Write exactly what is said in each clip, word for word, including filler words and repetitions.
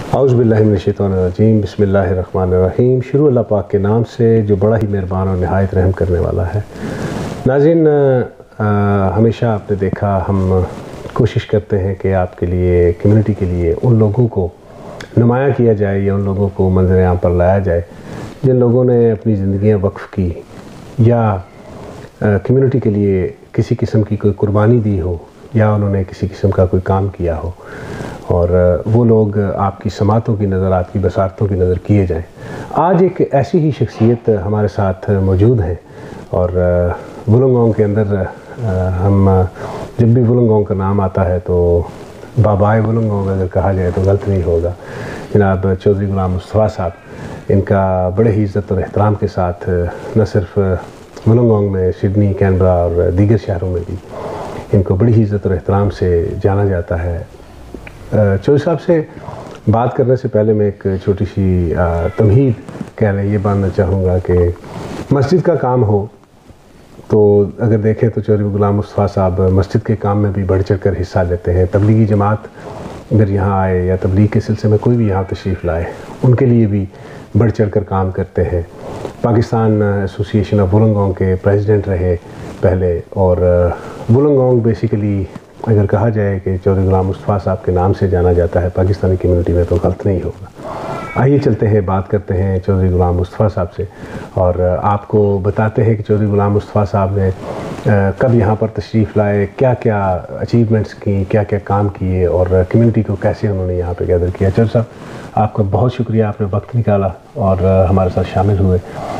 اعوذ باللہ من الشیطان الرجیم، بسم اللہ الرحمن الرحیم۔ شروع اللہ پاک کے نام سے جو بڑا ہی مہربان اور نہایت رحم کرنے والا ہے۔ ناظرین، ہمیشہ آپ نے دیکھا ہم کوشش کرتے ہیں کہ آپ کے لیے، کمیونٹی کے لیے ان لوگوں کو نمایاں کیا جائے یا ان لوگوں کو منظر عام پر لایا جائے جن لوگوں نے اپنی زندگیاں وقف کی یا کمیونٹی کے لیے کسی قسم کی کوئی قربانی دی ہو یا انہوں نے کسی قسم کا کوئی کام کیا ہو، اور وہ لوگ آپ کی سماعتوں کی نظر، آپ کی بصارتوں کی نظر کیے جائیں۔ آج ایک ایسی ہی شخصیت ہمارے ساتھ موجود ہے، اور وولنگونگ کے اندر ہم جب بھی وولنگونگ کا نام آتا ہے تو بابائے وولنگونگ اگر کہا جائے تو غلط نہیں ہوگا۔ جناب چودھری غلام مصطفیٰ صاحب، ان کا بڑے ہی عزت اور احترام کے ساتھ نہ صرف وولنگونگ میں، سڈنی، کینبرا اور دیگر شہروں میں بھی ان کو بڑی ہی عزت اور احترام سے جانا جاتا ہے۔ چودھری صاحب سے بات کرنے سے پہلے میں ایک چھوٹی سی تمہید کہنا یہ باندھنا چاہوں گا کہ مسجد کا کام ہو تو اگر دیکھیں تو چودھری غلام مصطفیٰ صاحب مسجد کے کام میں بھی بڑھ چڑھ کر حصہ لیتے ہیں۔ تبلیغی جماعت اگر یہاں آئے یا تبلیغ کے سلسلے میں کوئی بھی یہاں تشریف لائے، ان کے لیے بھی بڑھ چڑھ کر کام کرتے ہیں۔ پاکستان ایسوسی ایشن آف وولنگونگ کے پریزیڈنٹ رہے پہلے، اور وولنگونگ بیسیکلی اگر کہا جائے کہ چودھری غلام مصطفیٰ صاحب کے نام سے جانا جاتا ہے پاکستانی کمیونٹی میں تو غلط نہیں ہوگا۔ آئیے چلتے ہیں، بات کرتے ہیں چودھری غلام مصطفیٰ صاحب سے، اور آپ کو بتاتے ہیں کہ چودھری غلام مصطفیٰ صاحب نے کب یہاں پر تشریف لائے، کیا کیا اچیومنٹس کی، کیا کیا کام کیے، اور کمیونٹی کو کیسے انہوں نے یہاں پہ گیدر کیا۔ چودھری صاحب، آپ کا بہت شکریہ، آپ نے وقت نکالا اور ہمارے ساتھ شامل ہوئے۔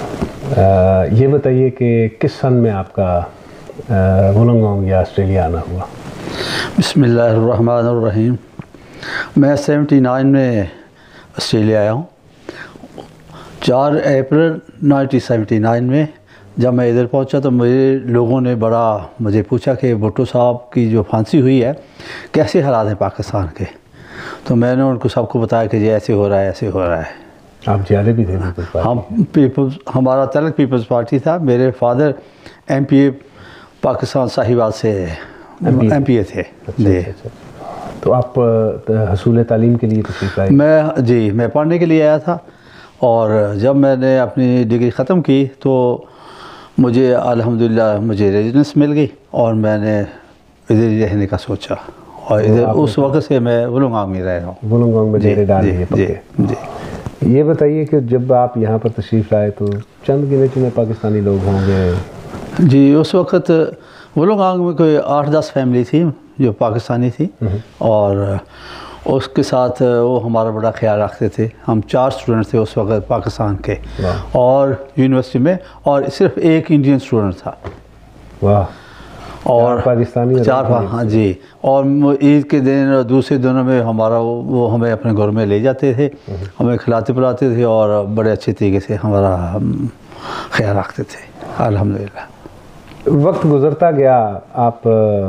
یہ بتائیے کہ کس سن میں آپ کا وولنگونگ یا آسٹریلیا آنا ہوا؟ بسم اللہ الرحمن الرحیم۔ میں سیونٹی نائن میں آسٹریلیا آیا ہوں۔ چار اپریل نائنٹین سیونٹی نائن میں جب میں ادھر پہنچا تو مجھے لوگوں نے بڑا مجھے پوچھا کہ بھٹو صاحب کی جو پھانسی ہوئی ہے کیسے حالات ہیں پاکستان کے، تو میں نے ان کو سب کو بتایا کہ یہ ایسے ہو رہا ہے، ایسے ہو رہا ہے۔ آپ جیالے بھی تھے؟ ہم پیپلز، ہمارا تلک پیپلز پارٹی تھا۔ میرے father M P A Pakistan صاحبات سے ایم پی اے تھے۔ جی، تو آپ حصول تعلیم کے لیے تشریف لائے؟ میں جی میں پڑھنے کے لیے آیا تھا، اور جب میں نے اپنی ڈگری ختم کی تو مجھے الحمدللہ مجھے ریزیڈنس مل گئی، اور میں نے ادھر ہی رہنے کا سوچا، اور ادھر اس وقت سے میں وولنگونگ میں رہ رہا ہوں۔ وولنگونگ میں ڈیرے ڈال دیے؟ جی جی۔ یہ بتائیے کہ جب آپ یہاں پر تشریف لائے تو چند گنے چنے پاکستانی لوگ ہوں گے؟ جی، اس وقت وولنگونگ میں کوئی آٹھ دس فیملی تھی جو پاکستانی تھی، اور اس کے ساتھ وہ ہمارا بڑا خیال رکھتے تھے۔ ہم چار اسٹوڈنٹ تھے اس وقت پاکستان کے، اور یونیورسٹی میں، اور صرف ایک انڈین اسٹوڈنٹ تھا۔ واہ! اور پاکستانی چار، ہاں جی۔ اور عید کے دن اور دوسرے دنوں میں ہمارا وہ ہمیں اپنے گھر میں لے جاتے تھے، ہمیں کھلاتے پلاتے تھے، اور بڑے اچھے طریقے سے ہمارا خیال رکھتے تھے الحمدللہ۔ وقت گزرتا گیا، آپ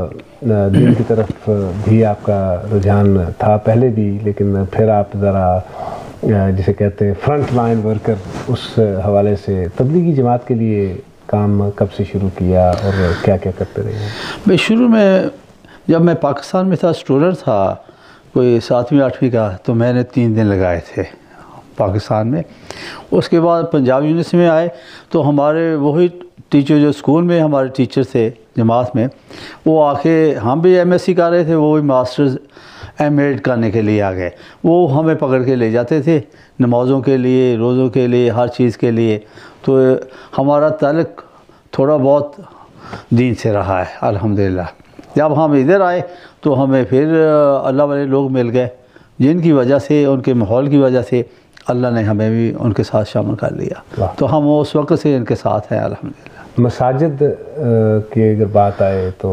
دین کی طرف بھی آپ کا رجحان تھا پہلے بھی، لیکن پھر آپ ذرا جسے کہتے ہیں فرنٹ لائن ورکر، اس حوالے سے تبلیغی جماعت کے لیے کام کب سے شروع کیا اور کیا کیا کرتے رہے ہیں؟ میں شروع میں جب میں پاکستان میں تھا، اسٹوڈنٹ تھا کوئی ساتویں آٹھویں کا، تو میں نے تین دن لگائے تھے پاکستان میں۔ اس کے بعد پنجاب یونیورسٹی میں آئے تو ہمارے وہی ٹیچر جو اسکول میں ہمارے ٹیچر تھے جماعت میں، وہ آ کے، ہم بھی ایم ایس سی کر رہے تھے، وہ بھی ماسٹرز ایم ایڈ کرنے کے لیے آ گئے۔ وہ ہمیں پکڑ کے لے جاتے تھے نمازوں کے لیے، روزوں کے لیے، ہر چیز کے لیے۔ تو ہمارا تعلق تھوڑا بہت دین سے رہا ہے الحمدللہ۔ جب ہم ادھر آئے تو ہمیں پھر اللہ والے لوگ مل گئے، جن کی وجہ سے، ان کے ماحول کی وجہ سے اللہ نے ہمیں بھی ان کے ساتھ شامل کر لیا، تو ہم اس وقت سے ان کے ساتھ ہیں الحمدللہ۔ مساجد کی اگر بات آئے تو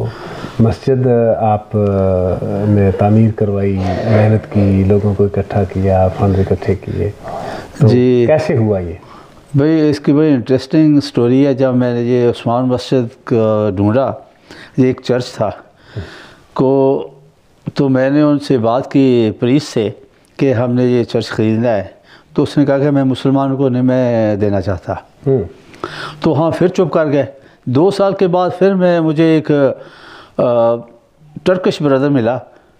مسجد آپ نے تعمیر کروائی، محنت کی، لوگوں کو اکٹھا کیا، فنڈ اکٹھے کیے، جی کیسے ہوا یہ؟ بھئی اس کی بڑی انٹرسٹنگ سٹوری ہے۔ جب میں نے یہ عثمان مسجد ڈھونڈا، یہ ایک چرچ تھا کو، تو میں نے ان سے بات کی پریس سے کہ ہم نے یہ چرچ خریدنا ہے، تو اس نے کہا کہ میں مسلمانوں کو نہیں میں دینا چاہتا۔ تو ہاں پھر چپ کر گئے۔ دو سال کے بعد پھر میں مجھے ایک ٹرکش بردر ملا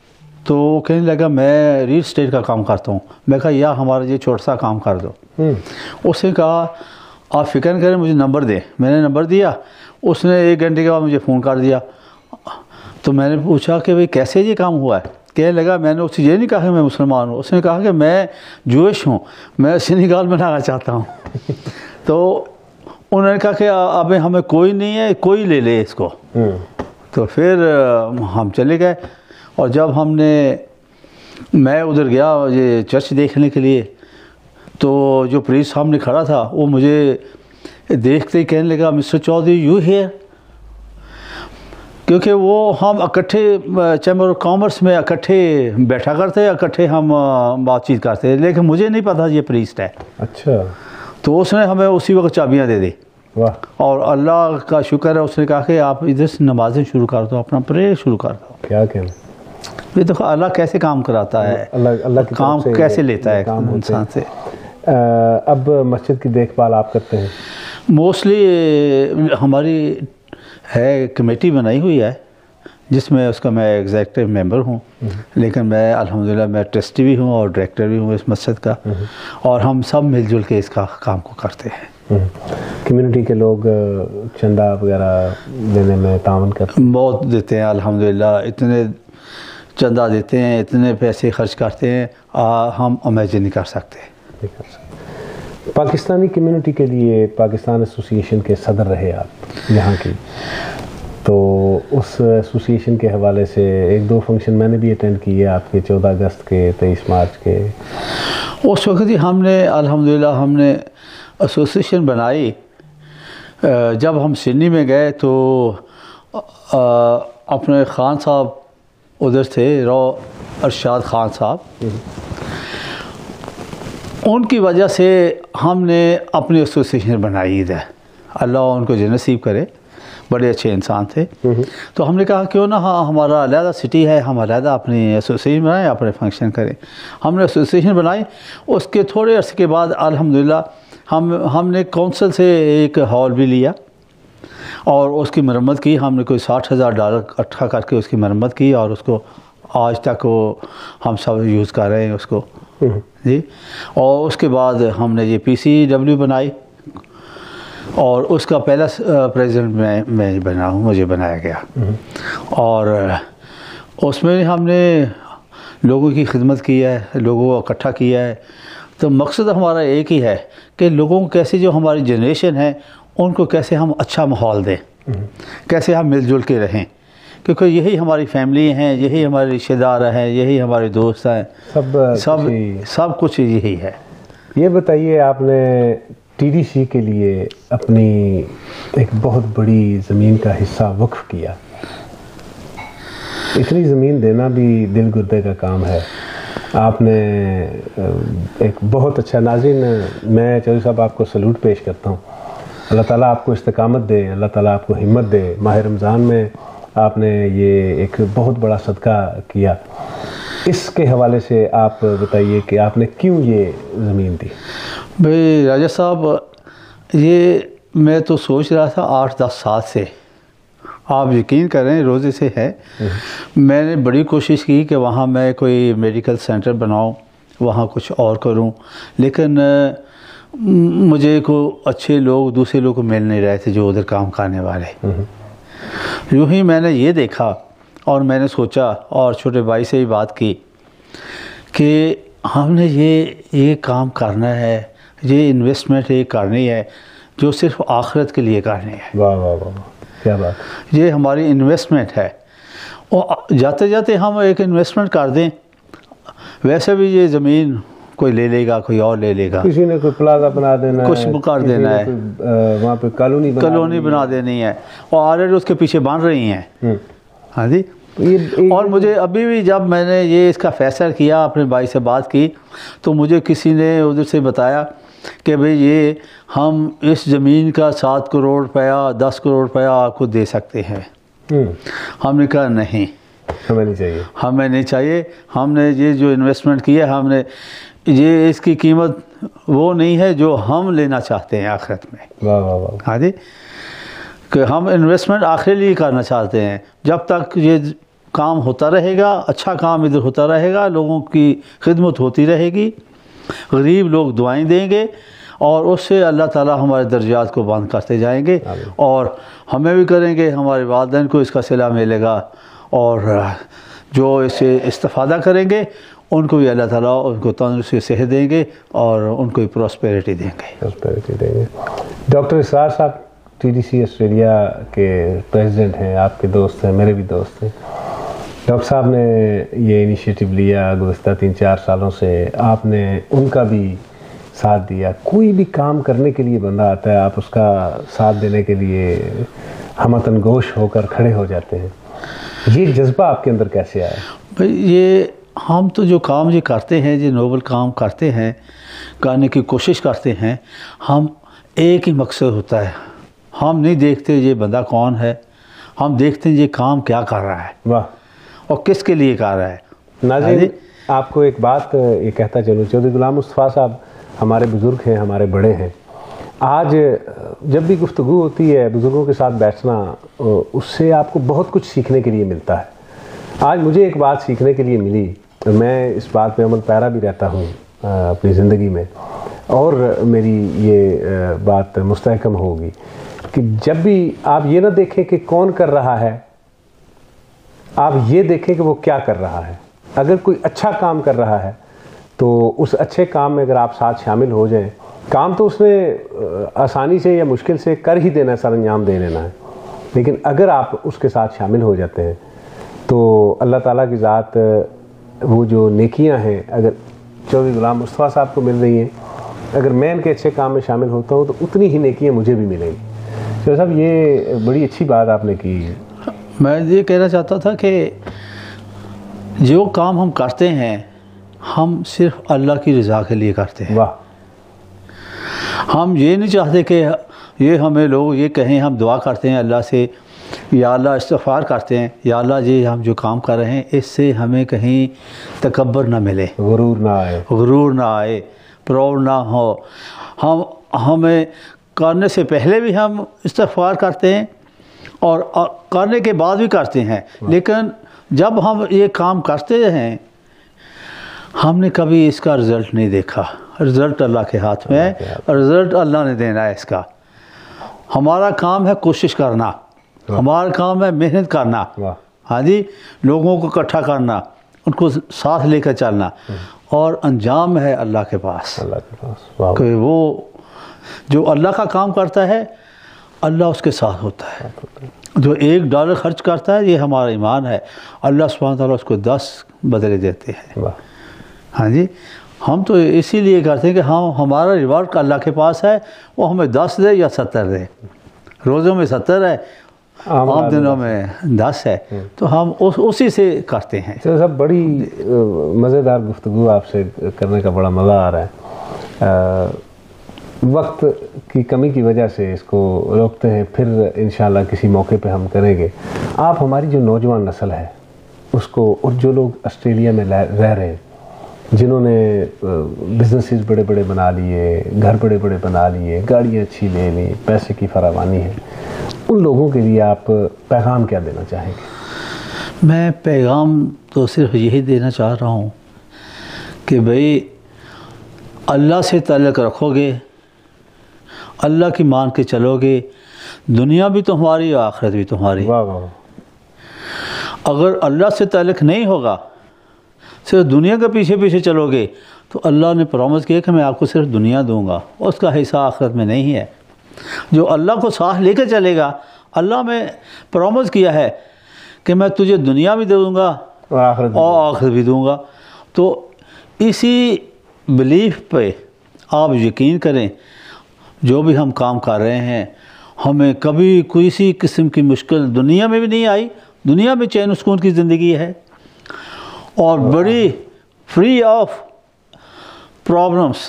تو وہ کہنے لگا میں ریل اسٹیٹ کا کام کرتا ہوں. میں کہا یا ہمارا یہ چھوٹا سا کام کر دو. اس نے کہا آپ فکر نہ کریں مجھے نمبر دیں. میں نے نمبر دیا. اس نے ایک گھنٹے کے بعد مجھے فون کر دیا. تو میں نے پوچھا کہ بھئی کیسے یہ کام ہوا ہے؟ کہنے لگا میں نے اس سے یہ نہیں کہا کہ میں مسلمان ہوں. اس نے کہا کہ میں جوئش ہوں, میں سینیگال بنانا چاہتا ہوں. تو انہوں نے کہا کہ اب ہمیں کوئی نہیں ہے, کوئی لے لے اس کو. تو پھر ہم چلے گئے. اور جب ہم نے میں ادھر گیا یہ چرچ دیکھنے کے لیے, تو جو پریسٹ سامنے کھڑا تھا وہ مجھے دیکھتے ہی کہنے لگا مسٹر چودھری یو ہیئر, کیونکہ وہ ہم اکٹھے چیمبر آف کامرس میں اکٹھے بیٹھا کرتے, اکٹھے ہم بات چیت کرتے, لیکن مجھے نہیں پتا یہ پریسٹ ہے. اچھا. تو اس نے ہمیں اسی وقت چابیاں دے دی. واہ. اور اللہ کا شکر ہے اس نے کہا کہ آپ ادھر سے نمازیں شروع کر دو, اپنا پریئر شروع کر دو. کیا کہنا. یہ دیکھو اللہ کیسے کام کراتا ہے, اللہ اللہ کی کام کیسے لیتا ہے انسان سے. اب مسجد کی دیکھ بھال آپ کرتے ہیں؟ موسٹلی ہماری ہے کمیٹی بنائی ہوئی ہے جس میں اس کا میں ایگزیکٹو ممبر ہوں, لیکن میں الحمدللہ میں ٹرسٹی بھی ہوں اور ڈائریکٹر بھی ہوں اس مسجد کا, اور ہم سب مل جل کے اس کا کام کو کرتے ہیں. کمیونٹی کے لوگ چندہ وغیرہ دینے میں تعاون کرتے ہیں؟ بہت دیتے ہیں الحمدللہ, اتنے چندہ دیتے ہیں, اتنے پیسے خرچ کرتے ہیں ہم امیجن نہیں کر سکتے. پاکستانی کمیونٹی کے لیے پاکستان ایسوسی ایشن کے صدر رہے آپ یہاں کی, تو اس ایسوسی ایشن کے حوالے سے ایک دو فنکشن میں نے بھی اٹینڈ کیے آپ کے, چودہ اگست کے, تیئیس مارچ کے. اس وقت ہی ہم نے الحمدللہ ہم نے ایسوسی ایشن بنائی. جب ہم سڈنی میں گئے تو اپنے خان صاحب ادھر تھے, رو ارشاد خان صاحب, ان کی وجہ سے ہم نے اپنی ایسوسی ایشن بنائی ہے. اللہ ان کو جنت نصیب کرے, بڑے اچھے انسان تھے. تو ہم نے کہا کیوں نہ ہمارا علیحدہ سٹی ہے, ہم علیحدہ اپنی ایسوسیشن بنائیں, اپنے فنکشن کریں. ہم نے ایسوسیشن بنائی. اس کے تھوڑے عرصے کے بعد الحمدللہ ہم ہم نے کونسل سے ایک ہال بھی لیا اور اس کی مرمت کی. ہم نے کوئی ساٹھ ہزار ڈالر اکٹھا کر کے اس کی مرمت کی, اور اس کو آج تک وہ ہم سب یوز کر رہے ہیں اس کو. جی. اور اس کے بعد ہم نے یہ پی سی ڈبلیو بنائی, اور اس کا پہلا پریزیڈنٹ میں میں بنا ہوں, مجھے بنایا گیا. اور اس میں ہم نے لوگوں کی خدمت کی ہے, لوگوں کو اکٹھا کیا ہے. تو مقصد ہمارا ایک ہی ہے کہ لوگوں کو کیسے, جو ہماری جنریشن ہے ان کو کیسے ہم اچھا ماحول دیں, کیسے ہم مل جل کے رہیں, کیونکہ یہی ہماری فیملی ہیں, یہی ہمارے رشتہ دار ہیں, یہی ہمارے دوست ہیں, سب سب سب کچھ یہی ہے. یہ بتائیے آپ نے ٹی ڈی سی کے لیے اپنی ایک بہت بڑی زمین کا حصہ وقف کیا. اتنی زمین دینا بھی دل گردے کا کام ہے. آپ نے ایک بہت اچھا, ناظرین میں چودھری صاحب آپ کو سلوٹ پیش کرتا ہوں. اللہ تعالیٰ آپ کو استقامت دے, اللہ تعالیٰ آپ کو ہمت دے. ماہ رمضان میں آپ نے یہ ایک بہت بڑا صدقہ کیا. اس کے حوالے سے آپ بتائیے کہ آپ نے کیوں یہ زمین دی؟ بھائی راجہ صاحب, یہ میں تو سوچ رہا تھا آٹھ دس سال سے, آپ یقین کریں روزے سے ہے. میں نے بڑی کوشش کی کہ وہاں میں کوئی میڈیکل سینٹر بناؤں, وہاں کچھ اور کروں, لیکن مجھے کو اچھے لوگ دوسرے لوگ کو مل نہیں رہے تھے جو ادھر کام کرنے والے. یوں ہی میں نے یہ دیکھا اور میں نے سوچا اور چھوٹے بھائی سے بھی بات کی کہ ہم نے یہ یہ کام کرنا ہے, یہ انویسٹمنٹ یہ کرنی ہے جو صرف آخرت کے لیے کرنی ہے. واہ واہ واہ, کیا بات. یہ ہماری انویسٹمنٹ ہے, اور جاتے جاتے ہم ایک انویسٹمنٹ کر دیں. ویسے بھی یہ زمین کوئی لے لے گا, کوئی اور لے لے گا, کسی نے کوئی پلازا بنا دینا ہے, کچھ کر دینا ہے, وہاں پہ کالونی کالونی بنا دینی ہے, اور آلریڈی اس کے پیچھے بن رہی ہیں. ہاں جی. اور مجھے ابھی بھی جب میں نے یہ اس کا فیصلہ کیا, اپنے بھائی سے بات کی, تو مجھے کسی نے ادھر سے بتایا کہ بھئی یہ ہم اس زمین کا سات کروڑ روپیہ دس کروڑ روپیہ آپ کو دے سکتے ہیں. ہم نے کہا نہیں, ہمیں نہیں چاہیے, ہمیں نہیں چاہیے. ہم نے یہ جو انویسٹمنٹ کیا ہم نے, یہ اس کی قیمت وہ نہیں ہے جو ہم لینا چاہتے ہیں آخرت میں. واہ واہ واہ. ہاں جی, کہ ہم انویسٹمنٹ آخری لیے کرنا چاہتے ہیں. جب تک یہ کام ہوتا رہے گا، اچھا کام ادھر ہوتا رہے گا، لوگوں کی خدمت ہوتی رہے گی، غریب لوگ دعائیں دیں گے، اور اس سے اللہ تعالیٰ ہمارے درجات کو بند کرتے جائیں گے، اور ہمیں بھی کریں گے، ہمارے والدین کو اس کا صلہ ملے گا، اور جو اس سے استفادہ کریں گے ان کو بھی اللہ تعالیٰ ان کو تندرستی صحت دیں گے، اور ان کو پراسپیرٹی دیں گے پراسپیرٹی دیں گے ڈاکٹر اسرار صاحب ٹی ڈی سی آسٹریلیا کے پریزیڈنٹ ہیں، آپ کے دوست ہیں، میرے بھی دوست ہیں. ڈاکٹر صاحب نے یہ انیشیٹو لیا گزشتہ تین چار سالوں سے، آپ نے ان کا بھی ساتھ دیا. کوئی بھی کام کرنے کے لیے بندہ آتا ہے، آپ اس کا ساتھ دینے کے لیے ہمتن گوش ہو کر کھڑے ہو جاتے ہیں. یہ جذبہ آپ کے اندر کیسے آیا؟ بھائی یہ ہم تو جو کام یہ کرتے ہیں، جو نوبل کام کرتے ہیں، کرنے کی کوشش کرتے ہیں، ہم ایک ہی مقصد ہوتا ہے، ہم نہیں دیکھتے یہ بندہ کون ہے، ہم دیکھتے ہیں یہ کام کیا کر رہا ہے، واہ، اور کس کے لیے کر رہا ہے. ناظرین آپ کو ایک بات یہ کہتا چلوں، چودھری غلام مصطفیٰ صاحب ہمارے بزرگ ہیں، ہمارے بڑے ہیں. آج جب بھی گفتگو ہوتی ہے بزرگوں کے ساتھ بیٹھنا، اس سے آپ کو بہت کچھ سیکھنے کے لیے ملتا ہے. آج مجھے ایک بات سیکھنے کے لیے ملی، میں اس بات پہ عمل پیرا بھی رہتا ہوں اپنی زندگی میں، اور میری یہ بات مستحکم ہوگی کہ جب بھی آپ یہ نہ دیکھیں کہ کون کر رہا ہے، آپ یہ دیکھیں کہ وہ کیا کر رہا ہے. اگر کوئی اچھا کام کر رہا ہے تو اس اچھے کام میں اگر آپ ساتھ شامل ہو جائیں، کام تو اس نے آسانی سے یا مشکل سے کر ہی دینا ہے، سر انجام دے دینا ہے، لیکن اگر آپ اس کے ساتھ شامل ہو جاتے ہیں تو اللہ تعالیٰ کی ذات وہ جو نیکیاں ہیں اگر چودھری غلام مصطفیٰ صاحب کو مل رہی ہیں، اگر میں ان کے اچھے کام میں شامل ہوتا ہوں تو اتنی ہی نیکیاں مجھے بھی ملیں گی. چودھری صاحب یہ بڑی اچھی بات آپ نے کی. میں یہ کہنا چاہتا تھا کہ جو کام ہم کرتے ہیں ہم صرف اللہ کی رضا کے لیے کرتے ہیں. واہ، ہم یہ نہیں چاہتے کہ یہ ہمیں لوگ یہ کہیں، ہم دعا کرتے ہیں اللہ سے، یا اللہ استغفار کرتے ہیں، یا اللہ جی ہم جو کام کر رہے ہیں اس سے ہمیں کہیں تکبر نہ ملے، غرور نہ آئے، غرور نہ آئے، پراؤڈ نہ ہو. ہم ہمیں کرنے سے پہلے بھی ہم استغفار کرتے ہیں اور کرنے کے بعد بھی کرتے ہیں، لیکن جب ہم یہ کام کرتے ہیں ہم نے کبھی اس کا رزلٹ نہیں دیکھا. رزلٹ اللہ کے ہاتھ میں ہے، اور رزلٹ اللہ نے دینا ہے اس کا. ہمارا کام ہے کوشش کرنا، ہمارا کام ہے محنت کرنا، ہاں جی، لوگوں کو اکٹھا کرنا، ان کو ساتھ لے کر چلنا، اور انجام ہے اللہ کے پاس. اللہ کے پاس کہ وہ جو اللہ کا کام کرتا ہے اللہ اس کے ساتھ ہوتا ہے. جو ایک ڈالر خرچ کرتا ہے یہ ہمارا ایمان ہے، اللہ سبحانہ تعالیٰ اس کو دس بدلے دیتے ہیں. ہاں جی، ہم تو اسی لیے کرتے ہیں کہ ہم ہمارا ریوارڈ اللہ کے پاس ہے، وہ ہمیں دس دے یا ستر دے. روزوں میں ستر ہے، عام دنوں میں دس ہے، تو ہم اسی سے کرتے ہیں. سب بڑی مزیدار گفتگو آپ سے کرنے کا بڑا مزہ آ رہا ہے. وقت کی کمی کی وجہ سے اس کو روکتے ہیں، پھر انشاءاللہ کسی موقع پہ ہم کریں گے. آپ ہماری جو نوجوان نسل ہے اس کو، اور جو لوگ آسٹریلیا میں رہ رہے ہیں، جنہوں نے بزنسز بڑے بڑے بنا لیے، گھر بڑے بڑے بنا لیے، گاڑیاں اچھی لے لی، پیسے کی فراوانی ہے، ان لوگوں کے لیے آپ پیغام کیا دینا چاہیں گے؟ میں پیغام تو صرف یہی دینا چاہ رہا ہوں کہ بھئی اللہ سے تعلق رکھو گے، اللہ کی مان کے چلو گے، دنیا بھی تمہاری اور آخرت بھی تمہاری. واہ واہ. اگر اللہ سے تعلق نہیں ہوگا، صرف دنیا کے پیچھے پیچھے چلو گے، تو اللہ نے پرومس کیا کہ میں آپ کو صرف دنیا دوں گا، اس کا حصہ آخرت میں نہیں ہے. جو اللہ کو ساتھ لے کے چلے گا، اللہ میں پرومس کیا ہے کہ میں تجھے دنیا بھی دوں گا اور آخرت بھی دوں گا. تو اسی بلیف پہ آپ یقین کریں، جو بھی ہم کام کر رہے ہیں ہمیں کبھی کسی قسم کی مشکل دنیا میں بھی نہیں آئی. دنیا میں چین و سکون کی زندگی ہے، اور بڑی free of problems,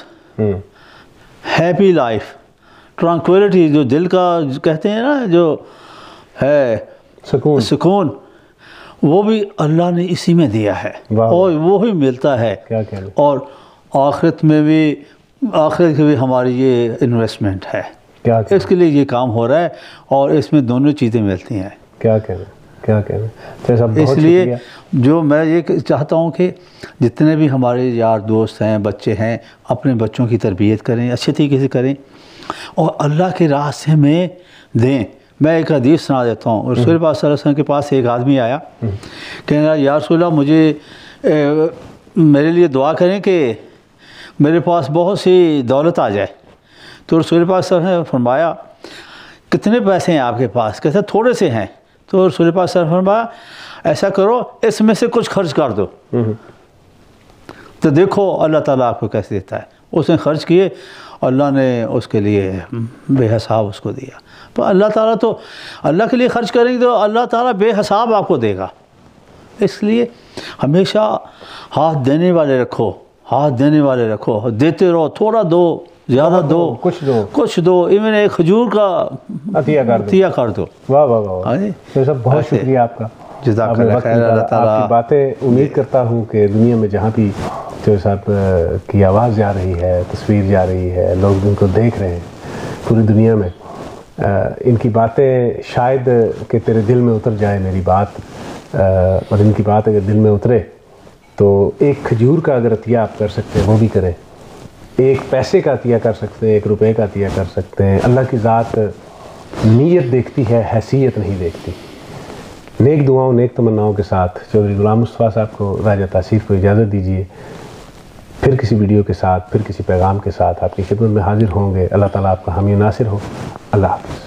happy life, tranquility, جو دل کا کہتے ہیں نا، جو ہے سکون سکون وہ بھی اللہ نے اسی میں دیا ہے، اور وہی ملتا ہے. اور آخرت میں بھی، آخرت کی بھی ہماری یہ انویسٹمنٹ ہے، اس کے لیے یہ کام ہو رہا ہے، اور اس میں دونوں چیزیں ملتی ہیں. کیا کہنا کیا کہنا. چودھری صاحب اس لیے جو میں یہ چاہتا ہوں کہ جتنے بھی ہمارے یار دوست ہیں بچے ہیں اپنے بچوں کی تربیت کریں اچھے طریقے سے کریں اور اللہ کے راستے میں دیں. میں ایک حدیث سنا دیتا ہوں. رسول پاک صلی اللہ علیہ وسلم کے پاس ایک آدمی آیا کہنے لگا یا رسول اللہ مجھے میرے لیے دعا کریں کہ میرے پاس بہت سی دولت آ جائے. تو رسول پاک صلی اللہ علیہ وسلم نے فرمایا کتنے پیسے ہیں آپ کے پاس؟ کہتے ہیں تھوڑے سے ہیں. تو رسول پاک صلی اللہ علیہ وسلم نے فرمایا ایسا کرو اس میں سے کچھ خرچ کر دو تو دیکھو اللہ تعالیٰ آپ کو کیسے دیتا ہے. اس نے خرچ کیے اللہ نے اس کے لیے بے حساب اس کو دیا. تو اللہ تعالیٰ تو اللہ کے لیے خرچ کریں گے تو اللہ تعالیٰ بے حساب آپ کو دے گا. اس لیے ہمیشہ ہاتھ دینے والے رکھو ہاتھ دینے والے رکھو دیتے رہو. تھوڑا دو زیادہ دو کچھ دو کچھ دو ایون ایک کھجور کا عطیہ کر دو عطیہ کر دو. واہ واہ واہ. چودھری صاحب بہت شکریہ آپ کا. جزاک اللہ خیر. اللہ تعالیٰ آپ کی باتیں امید کرتا ہوں کہ دنیا میں جہاں بھی چودھری صاحب کی آواز جا رہی ہے تصویر جا رہی ہے لوگ ان کو دیکھ رہے ہیں پوری دنیا میں ان کی باتیں شاید کہ تیرے دل میں اتر جائے میری بات اور ان کی بات اگر دل میں اترے تو ایک کھجور کا اگر عطیہ آپ کر سکتے ہیں وہ بھی کریں. ایک پیسے کا عطیہ کر سکتے ہیں ایک روپے کا عطیہ کر سکتے ہیں. اللہ کی ذات نیت دیکھتی ہے حیثیت نہیں دیکھتی. نیک دعاؤں نیک تمناؤں کے ساتھ چودھری غلام مصطفیٰ صاحب کو راجہ تاثیر کو اجازت دیجیے. پھر کسی ویڈیو کے ساتھ پھر کسی پیغام کے ساتھ آپ کی خدمت میں حاضر ہوں گے. اللہ تعالیٰ آپ کا حامی و ناصر ہو. اللہ حافظ.